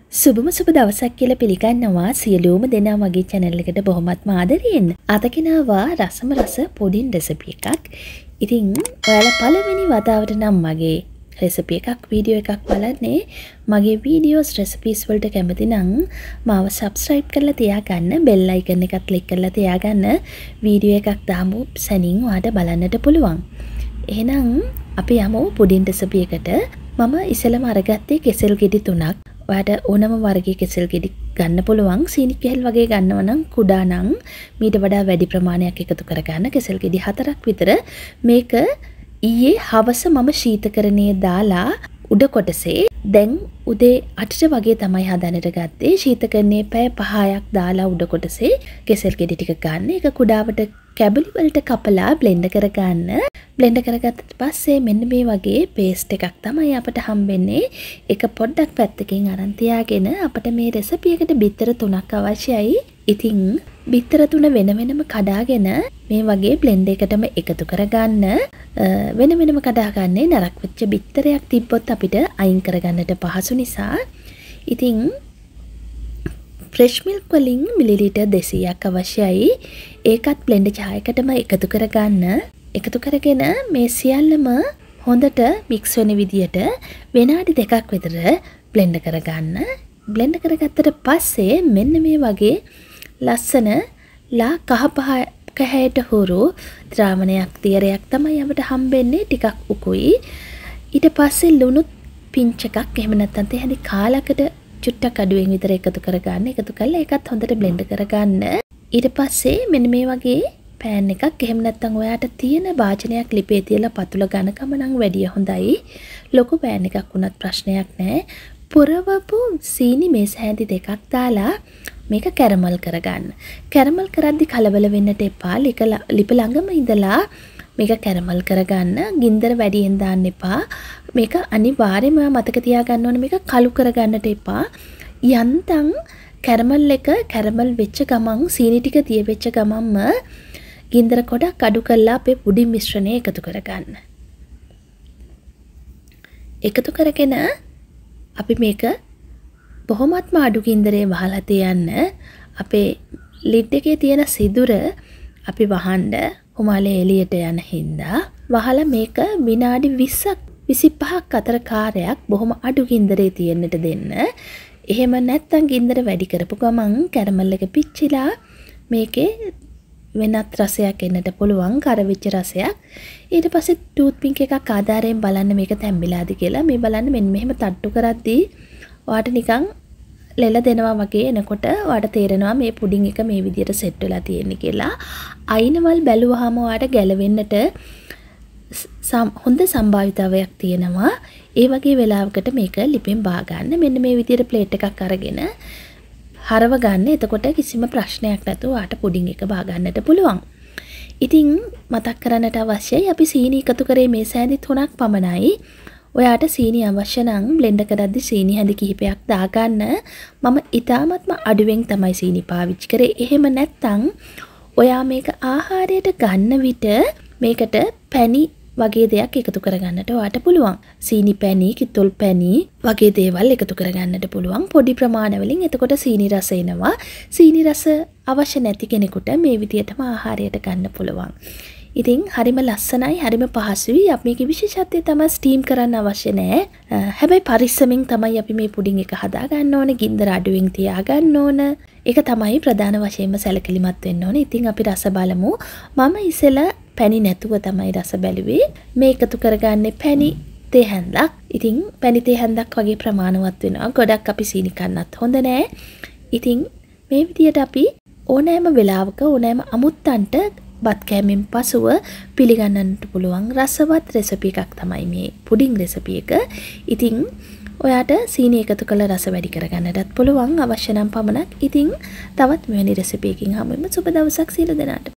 සුබම සුබ දවසක් කියලා පිළිගන්නවා සියලුම දෙනා මගේ channel එකට බොහොමත්ම ආදරයෙන්. අද ගෙනාවා රසම රස පුඩින් රෙසිපි එකක්. ඉතින් ඔයාලා පළවෙනි වතාවට නම් මගේ රෙසිපි එකක් වීඩියෝ එකක් බලන්නේ මගේ වීඩියෝස් රෙසිපීස් වලට කැමති නම් මාව subscribe කරලා තියාගන්න bell icon එකත් click කරලා තියාගන්න වීඩියෝ එකක් දාමු සැනින් ඔයාලට බලන්නට පුළුවන්. එහෙනම් අපි යමු පුඩින් රෙසිපි එකට. මම ඉස්සෙල්ලාම අරගත්තේ කෙසෙල් ගෙඩි 3ක්. ඔයාලට ඕනම වර්ගයේ කෙසෙල් ගෙඩි ගන්න පුළුවන්. සීනි කෙහෙල් වගේ ගන්නවා නම් කුඩා නම් මීට වඩා වැඩි ප්‍රමාණයක් එකතු කරගන්න. කෙසෙල් ගෙඩි 4ක් විතර. මේක ඊයේ හවස මම ශීතකරණයේ දාලා උඩ කොටසේ දැන් උදේ 8ට වගේ තමයි හදන්නට ගත්තේ. ශීතකරණයේ පැය 5ක් දාලා උඩ කොටසේ කෙසෙල් ගෙඩි ටික ගන්න. ඒක කුඩාවට කැබලි වලට කපලා බ්ලෙන්ඩ් කරගන්න. බ්ලෙන්ඩ් කරගත්තට පස්සේ මෙන්න මේ වගේ පේස්ට් එකක් තමයි අපට හම්බෙන්නේ. ඒක පොඩ්ඩක් පැත්තකින් අරන් තියාගෙන අපිට මේ රෙසිපි එකට බිත්තර 3ක් අවශ්‍යයි. ඉතින් බිත්තර 3 වෙන වෙනම කඩාගෙන මේ වගේ බ්ලෙන්ඩ් එකටම එකතු කරගන්න. වෙන වෙනම කඩාගන්නේ නරක් වෙච්ච බිත්තරයක් තිබ්බොත් අපිට අයින් කරගන්නට පහසු නිසා. ඉතින් ෆ්‍රෙෂ් මිල්ක් වලින් මිලිලීටර් 200ක් අවශ්‍යයි. ඒකත් බ්ලෙන්ඩ් ජායකටම එකතු කරගන්න. එකතු කරගෙන මේ සියල්ලම හොඳට මික්ස් වෙන විදියට විනාඩි 2ක් විතර බ්ලෙන්ඩ් කරගන්න. බ්ලෙන්ඩ් කරගත්තට පස්සේ මෙන්න මේ වගේ ලස්සන ලා කහ පහ හැයට හුරු ද්‍රාවණයක් තියරයක් තමයි අපිට හම්බෙන්නේ. ටිකක් උකුයි. ඊට පස්සේ ලුණු පිංච් එකක් එහෙම නැත්නම් තේ කාලකට චුට්ටක් අඩුවෙන් විතර එකතු කරගන්න. එකතු කරලා ඒකත් හොඳට බ්ලෙන්ඩ් කරගන්න. ඊට පස්සේ මෙන්න මේ වගේ පෑන් එකක් එහෙම නැත්නම් ඔයාට තියෙන වාචනයක් ලිපේ තියලා පතුල ඝනකම නම් වැඩිය හොඳයි. ලොකු පෑන් එකක් වුණත් ප්‍රශ්නයක් නැහැ. පුරවපු සීනි මේස හැඳි දෙකක් දාලා මේක කැරමල් කරගන්න. කැරමල් කරද්දි කලබල වෙන්නට එපා. ලිප ළඟම ඉඳලා මේක කැරමල් කරගන්න. ගින්දර වැඩියෙන් දාන්න එපා. මේක අනිවාර්යයෙන්ම මතක තියාගන්න ඕනේ මේක කළු කරගන්නට එපා. යන්තම් කැරමල් එක කැරමල් වෙච්ච ගමන් සීනි ටික දිය වෙච්ච ගමන්ම ගින්දර ගොඩක් අඩු කරලා අපේ පුඩින් මිශ්‍රණය එකතු කරගන්න. එකතු කරගෙන අපි මේක බොහොමත්ම අඩු ගින්දරේ වහලා තියන්න. අපේ ලිඩ් එකේ තියෙන සිදුර අපි වහන්න හුමාලේ එළියට යන හින්දා වහලා මේක විනාඩි 20ක් 25ක් අතර කාර්යයක් බොහොම අඩු ගින්දරේ තියෙන්නට දෙන්න. එහෙම නැත්නම් ගින්දර වැඩි කරපු ගමන් කැරමල් එක පිච්චිලා මේකේ වෙනත් රසයක් එන්නට පුළුවන්. කරවිච්ච රසයක්. ඊට පස්සේ ටූත් පින්ක් එකක් ආධාරයෙන් බලන්න මේක තැම්බිලාද කියලා. මේ බලන්න මෙන්න මෙහෙම තට්ටු කරද්දී ඔයාට නිකන් ලෙල දෙනවා වගේ එනකොට ඔයාට තේරෙනවා මේ පුඩින් එක මේ විදියට සෙට් වෙලා තියෙන්නේ කියලා. අයිනවල් බැලුවාම ඔයාට ගැලවෙන්නට හොඳ සම්භාවිතාවයක් තියෙනවා. ඒ වගේ වෙලාවකට මේක ලිපෙන් බා ගන්න. මෙන්න මේ විදියට ප්ලේට් එකක් අරගෙන හරව ගන්න. එතකොට කිසිම ප්‍රශ්නයක් නැතුව ඔයාට පුඩින් එක බා ගන්නට පුළුවන්. ඉතින් මතක් කරන්නට අවශ්‍යයි අපි සීනි එකතු කරේ මේ සෑදි 3ක් පමණයි. ඔයාට සීනි අවශ්‍ය නම් බ්ලෙන්ඩ් කරද්දි සීනි හැඳි කිහිපයක් දාගන්න. මම ඊටාත්ම අඩුවෙන් තමයි සීනි පාවිච්චි කරේ. එහෙම නැත්නම් ඔයා මේක ආහාරයට ගන්න විට මේකට පැණි වගේ දෙයක් එකතු කරගන්නට ඔයාට පුළුවන්. සීනි පැණි, කිතුල් පැණි වගේ දේවල් එකතු කරගන්නට පුළුවන් පොඩි ප්‍රමාණවලින්. එතකොට සීනි රස එනවා. සීනි රස අවශ්‍ය නැති කෙනෙකුට මේ විදියටම ආහාරයට ගන්න පුළුවන්. ඉතින් හරිම ලස්සනයි, හරිම පහසුයි. අපි මේකේ විශේෂත්වය තමයි ස්ටීම් කරන්න අවශ්‍ය නැහැ. හැබැයි පරිස්සමින් තමයි අපි මේ පුඩින් එක හදා ගන්න ඕනේ. ගින්දර අඩුවෙන් තියා ගන්න ඕන. ඒක තමයි ප්‍රධාන වශයෙන්ම සැලකිලිමත් වෙන්න ඕනේ. ඉතින් අපි රස බලමු. මම ඉස්සෙල්ලා පැණි නැතුව තමයි රස බැලුවේ. මේ එකතු කරගන්නේ පැණි තේ හැන්දක්. ඉතින් පැණි තේ හැන්දක් වගේ ප්‍රමාණවත් වෙනවා. ගොඩක් අපි සීනි කන්නත් හොඳ නැහැ. ඉතින් මේ විදියට අපි ඕනෑම වෙලාවක ඕනෑම අමුත්තන්ට බත් කෑමෙන් පසුව පිළිගන්නන්නට පුළුවන් රසවත් රෙසිපි එකක් තමයි මේ පුඩින් රෙසිපි එක. ඉතින් ඔයාට සීනි එකතු කරලා රස වැඩි කරගන්නටත් පුළුවන් අවශ්‍ය නම් පමණක්. ඉතින් තවත් මෙවැනි රෙසිපි එකකින් හමු වෙමු. සුබ දවසක් සියලු දෙනාට.